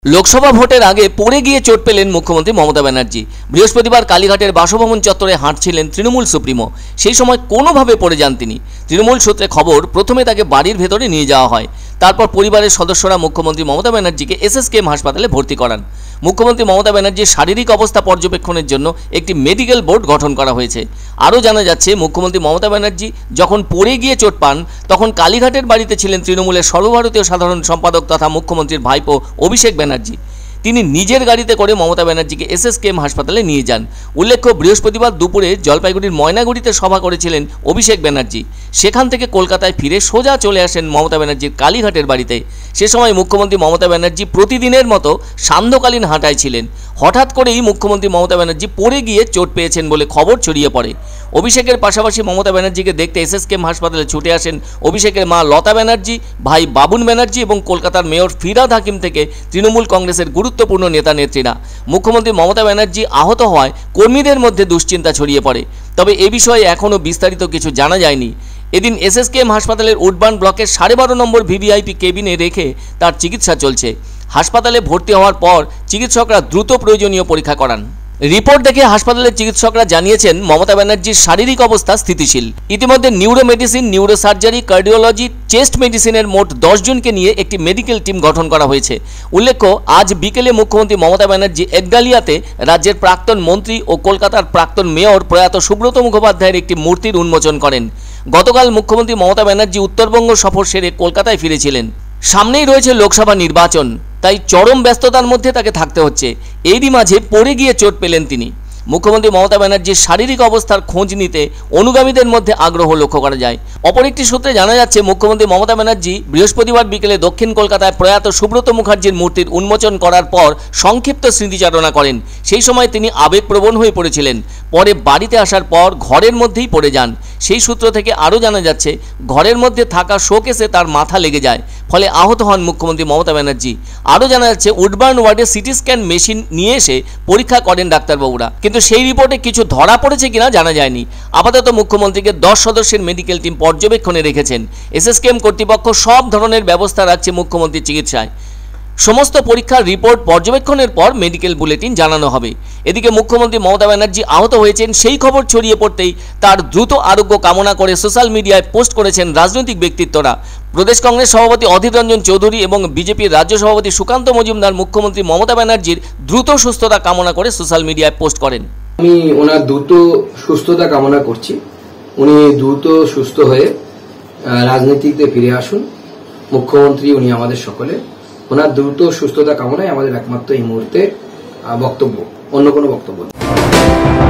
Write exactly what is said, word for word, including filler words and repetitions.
লোকসভা ভোটের আগে পড়ে গিয়ে চোট পেলেন মুখ্যমন্ত্রী মমতা ব্যানার্জি। বৃহস্পতিবার কালীঘাটের বাসভবন চত্বরে হাঁটছিলেন তৃণমূল সুপ্রিমো। সেই সময় কোনোভাবে পড়ে যান তিনি। তৃণমূল সূত্রে খবর, প্রথমে তাকে বাড়ির ভেতরে নিয়ে যাওয়া হয়। তারপর পরিবারের সদস্যরা মুখ্যমন্ত্রী মমতা ব্যানার্জিকে এসএসকেএম হাসপাতালে ভর্তি করান। মুখ্যমন্ত্রী মমতা ব্যানার্জির শারীরিক অবস্থা পর্যবেক্ষণের জন্য একটি মেডিকেল বোর্ড গঠন করা হয়েছে। আরও জানা যাচ্ছে, মুখ্যমন্ত্রী মমতা ব্যানার্জি যখন পড়ে গিয়ে চোট পান তখন কালীঘাটের বাড়িতে ছিলেন তৃণমূলের সর্বভারতীয় সাধারণ সম্পাদক তথা মুখ্যমন্ত্রীর ভাইপো অভিষেক ব্যানার্জি। তিনি নিজের গাড়িতে করে মমতা ব্যানার্জিকে এসএসকেএম হাসপাতালে নিয়ে যান। উল্লেখ্য, বৃহস্পতিবার দুপুরে জলপাইগুড়ির ময়নাগুড়িতে সভা করেছিলেন অভিষেক ব্যানার্জি। সেখান থেকে কলকাতায় ফিরে সোজা চলে আসেন মমতা ব্যানার্জির কালীঘাটের বাড়িতে। সে সময় মুখ্যমন্ত্রী মমতা ব্যানার্জি প্রতিদিনের মতো সান্ধ্যকালীন হাঁটায় ছিলেন। হঠাৎ করেই মুখ্যমন্ত্রী মমতা ব্যানার্জি পড়ে গিয়ে চোট পেয়েছেন বলে খবর ছড়িয়ে পড়ে। অভিষেকের পাশাপাশি মমতা ব্যানার্জিকে দেখতে এসএসকেএম হাসপাতালে ছুটে আসেন অভিষেকের মা লতা ব্যানার্জি, ভাই বাবুন ব্যানার্জি এবং কলকাতার মেয়র ফিরহাদ হাকিম থেকে তৃণমূল কংগ্রেসের গুরুত্বপূর্ণ নেতা নেত্রীরা। মুখ্যমন্ত্রী মমতা ব্যানার্জি আহত হওয়ায় কর্মীদের মধ্যে দুশ্চিন্তা ছড়িয়ে পড়ে। তবে এ বিষয়ে এখনও বিস্তারিত কিছু জানা যায়নি। এদিন এসএসকেএম হাসপাতালের উডবার্ন ব্লকের সাড়ে বারো নম্বর ভিভিআইপি কেবিনে রেখে তার চিকিৎসা চলছে। হাসপাতালে ভর্তি হওয়ার পর চিকিৎসকরা দ্রুত প্রয়োজনীয় পরীক্ষা করান। রিপোর্ট দেখে হাসপাতালের চিকিৎসকরা জানিয়েছেন, মমতা ব্যানার্জির শারীরিক অবস্থা স্থিতিশীল। ইতিমধ্যে neuro medicine, neuro surgery, cardiology, chest মেডিসিনের মোট দশ জনকে নিয়ে একটি মেডিকেল টিম গঠন করা হয়েছে। উল্লেখ্য, আজ বিকেলে মুখ্যমন্ত্রী মমতা ব্যানার্জি একগালিয়াতে রাজ্যের প্রাক্তন মন্ত্রী ও কলকাতার প্রাক্তন মেয়র প্রয়াত সুব্রত মুখোপাধ্যায়ের একটি মূর্তির উন্মোচন করেন। গতকাল মুখ্যমন্ত্রী মমতা ব্যানার্জি উত্তরবঙ্গ সফর সেরে কলকাতায় ফিরেছিলেন। সামনেই রয়েছে লোকসভা নির্বাচন, তাই চরম ব্যস্ততার মধ্যে তাকে থাকতে হচ্ছে। এরই মাঝে পড়ে গিয়ে চোট পেলেন তিনি। মুখ্যমন্ত্রী মমতা ব্যানার্জির শারীরিক অবস্থার খোঁজ নিতে অনুগামীদের মধ্যে আগ্রহ লক্ষ্য করা যায়। অপর একটি সূত্রে জানা যাচ্ছে, মুখ্যমন্ত্রী মমতা ব্যানার্জি বৃহস্পতিবার বিকেলে দক্ষিণ কলকাতায় প্রয়াত সুব্রত মুখার্জির মূর্তির উন্মোচন করার পর সংক্ষিপ্ত স্মৃতিচারণা করেন। সেই সময় তিনি আবেগপ্রবণ হয়ে পড়েছিলেন। পরে বাড়িতে আসার পর ঘরের মধ্যেই পড়ে যান। সেই সূত্র থেকে আরও জানা যাচ্ছে, ঘরের মধ্যে থাকা শোকেসে তার মাথা লেগে যায়, ফলে আহত হন মুখ্যমন্ত্রী মমতা ব্যানার্জি। আরও জানা যাচ্ছে, উডবার্ন ওয়ার্ডে সিটি স্ক্যান মেশিন নিয়ে এসে পরীক্ষা করেন ডাক্তারবাবুরা, কিন্তু সেই রিপোর্টে কিছু ধরা পড়েছে কিনা জানা যায়নি। আপাতত মুখ্যমন্ত্রীকে দশ সদস্যের মেডিকেল টিম পর্যবেক্ষণে রেখেছেন। এসএসকেএম কর্তৃপক্ষ সব ধরনের ব্যবস্থা রাখছে মুখ্যমন্ত্রীর চিকিৎসায়। সমস্ত পরীক্ষার রিপোর্ট পর্যবেক্ষণের পর মেডিকেল বুলেটিন জানানো হবে। এদিকে মুখ্যমন্ত্রী মমতা ব্যানার্জি আহত হয়েছেন সেই খবর ছড়িয়ে পড়তেই তার দ্রুত আরোগ্য কামনা করে সোশ্যাল মিডিয়ায় পোস্ট করেছেন রাজনৈতিক ব্যক্তিত্বরা। প্রদেশ কংগ্রেস সভাপতি অধীর রঞ্জন চৌধুরী এবং বিজেপির রাজ্য সভাপতি সুকান্ত মজুমদার মুখ্যমন্ত্রী মমতা ব্যানার্জির দ্রুত সুস্থতা কামনা করে সোশ্যাল মিডিয়ায় পোস্ট করেন। আমি ওনার দ্রুত সুস্থতা কামনা করছি। উনি দ্রুত সুস্থ হয়ে রাজনীতিতে ফিরে আসুন। মুখ্যমন্ত্রী উনি আমাদের সকলে, ওনার দ্রুত সুস্থতা কামনায় আমাদের একমাত্র এই মুহূর্তে বক্তব্য, অন্য কোনো বক্তব্য নেই।